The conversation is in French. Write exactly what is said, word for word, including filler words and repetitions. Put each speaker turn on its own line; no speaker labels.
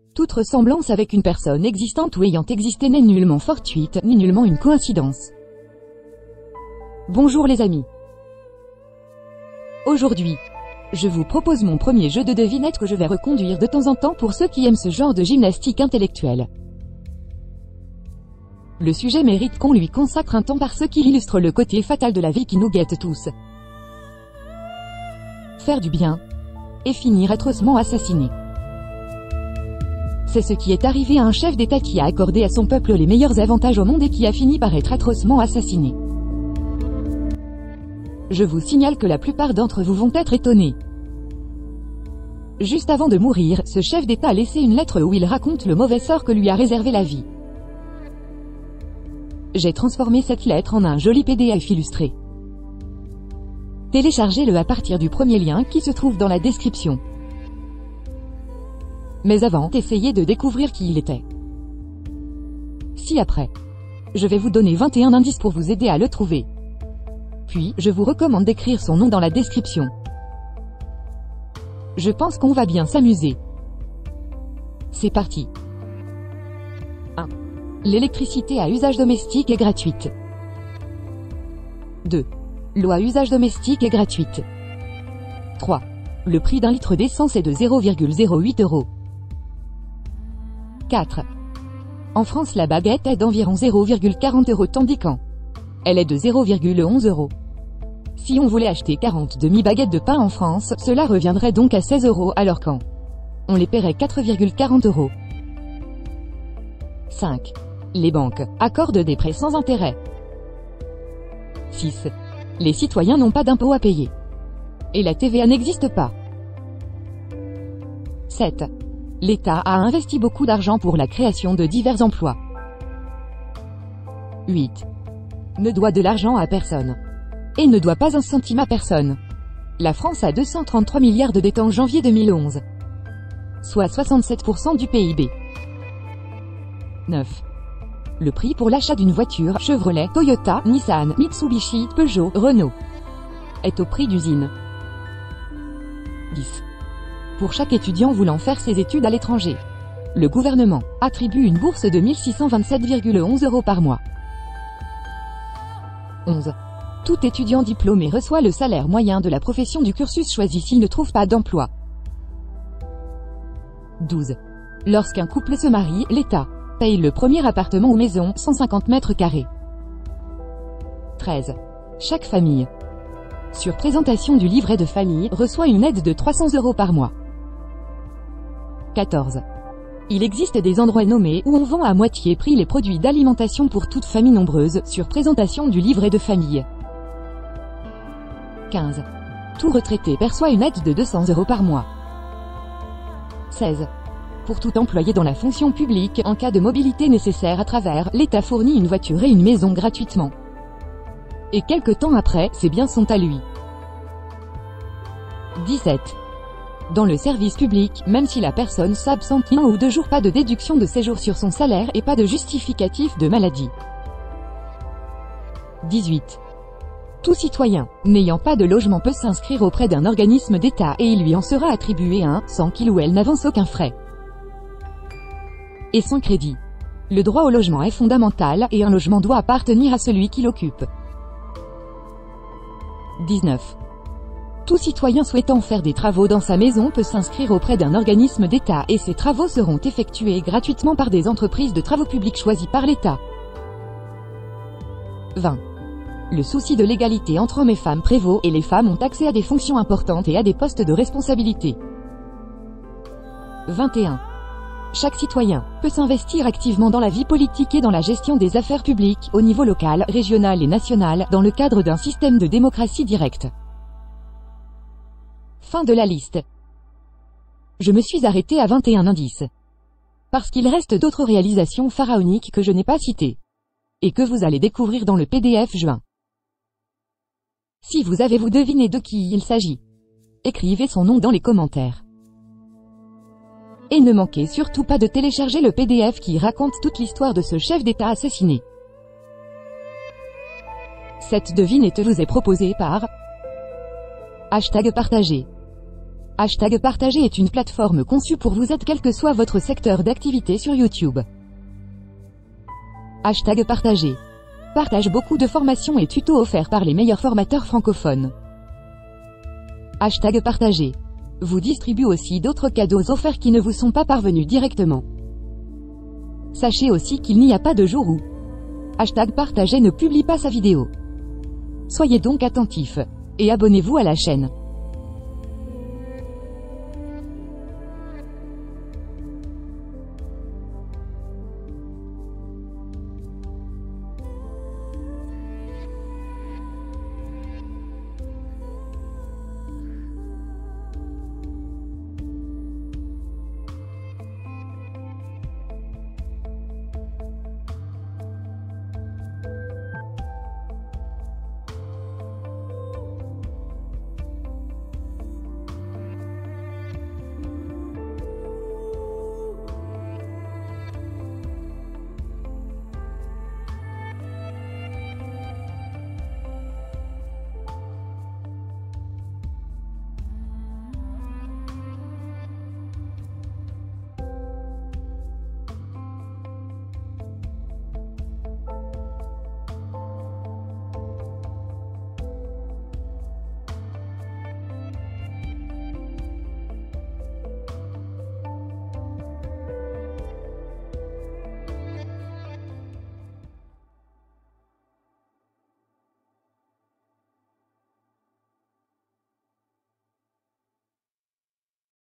Toute ressemblance avec une personne existante ou ayant existé n'est nullement fortuite, ni nullement une coïncidence. Bonjour les amis. Aujourd'hui, je vous propose mon premier jeu de devinette que je vais reconduire de temps en temps pour ceux qui aiment ce genre de gymnastique intellectuelle. Le sujet mérite qu'on lui consacre un temps parce qu'il illustre le côté fatal de la vie qui nous guette tous. Faire du bien et finir atrocement assassiné. C'est ce qui est arrivé à un chef d'État qui a accordé à son peuple les meilleurs avantages au monde et qui a fini par être atrocement assassiné. Je vous signale que la plupart d'entre vous vont être étonnés. Juste avant de mourir, ce chef d'État a laissé une lettre où il raconte le mauvais sort que lui a réservé la vie. J'ai transformé cette lettre en un joli P D F illustré. Téléchargez-le à partir du premier lien qui se trouve dans la description. Mais avant, essayez de découvrir qui il était. Ci-après, je vais vous donner vingt et un indices pour vous aider à le trouver. Puis, je vous recommande d'écrire son nom dans la description. Je pense qu'on va bien s'amuser. C'est parti. un. L'électricité à usage domestique est gratuite. deux. L'eau à usage domestique est gratuite. trois. Le prix d'un litre d'essence est de zéro virgule zéro huit euros. quatre. En France, la baguette est d'environ zéro virgule quarante euros tandis qu'en elle est de zéro virgule onze euros. Si on voulait acheter quarante demi-baguettes de pain en France, cela reviendrait donc à seize euros alors qu'en on les paierait quatre virgule quarante euros. cinq. Les banques accordent des prêts sans intérêt. six. Les citoyens n'ont pas d'impôts à payer. Et la T V A n'existe pas. sept. L'État a investi beaucoup d'argent pour la création de divers emplois. huit. Ne doit de l'argent à personne. Et ne doit pas un centime à personne. La France a deux cent trente-trois milliards de dettes en janvier deux mille onze. Soit soixante-sept pour cent du P I B. neuf. Le prix pour l'achat d'une voiture Chevrolet, Toyota, Nissan, Mitsubishi, Peugeot, Renault est au prix d'usine. dix. Pour chaque étudiant voulant faire ses études à l'étranger, le gouvernement attribue une bourse de mille six cent vingt-sept virgule onze euros par mois. onze. Tout étudiant diplômé reçoit le salaire moyen de la profession du cursus choisi s'il ne trouve pas d'emploi. douze. Lorsqu'un couple se marie, l'État paye le premier appartement ou maison, cent cinquante mètres carrés. treize. Chaque famille, sur présentation du livret de famille, reçoit une aide de trois cents euros par mois. quatorze. Il existe des endroits nommés où on vend à moitié prix les produits d'alimentation pour toute famille nombreuse, sur présentation du livret de famille. quinze. Tout retraité perçoit une aide de deux cents euros par mois. seize. Pour tout employé dans la fonction publique, en cas de mobilité nécessaire à travers, l'État fournit une voiture et une maison gratuitement. Et quelque temps après, ses biens sont à lui. dix-sept. Dans le service public, même si la personne s'absente un ou deux jours, pas de déduction de séjour sur son salaire et pas de justificatif de maladie. dix-huit. Tout citoyen n'ayant pas de logement peut s'inscrire auprès d'un organisme d'État et il lui en sera attribué un, sans qu'il ou elle n'avance aucun frais et sans crédit. Le droit au logement est fondamental et un logement doit appartenir à celui qui l'occupe. dix-neuf. Tout citoyen souhaitant faire des travaux dans sa maison peut s'inscrire auprès d'un organisme d'État et ces travaux seront effectués gratuitement par des entreprises de travaux publics choisies par l'État. vingt. Le souci de l'égalité entre hommes et femmes prévaut et les femmes ont accès à des fonctions importantes et à des postes de responsabilité. vingt et un. Chaque citoyen peut s'investir activement dans la vie politique et dans la gestion des affaires publiques, au niveau local, régional et national, dans le cadre d'un système de démocratie directe. Fin de la liste. Je me suis arrêté à vingt et un indices. Parce qu'il reste d'autres réalisations pharaoniques que je n'ai pas citées. Et que vous allez découvrir dans le P D F joint. Si vous avez vous deviné de qui il s'agit, écrivez son nom dans les commentaires. Et ne manquez surtout pas de télécharger le P D F qui raconte toute l'histoire de ce chef d'État assassiné. Cette devinette vous est proposée par hashtag partagé. Hashtag Partager est une plateforme conçue pour vous aider quel que soit votre secteur d'activité sur YouTube. Hashtag Partager partage beaucoup de formations et tutos offerts par les meilleurs formateurs francophones. Hashtag Partager vous distribue aussi d'autres cadeaux offerts qui ne vous sont pas parvenus directement. Sachez aussi qu'il n'y a pas de jour où Hashtag Partager ne publie pas sa vidéo. Soyez donc attentifs et abonnez-vous à la chaîne.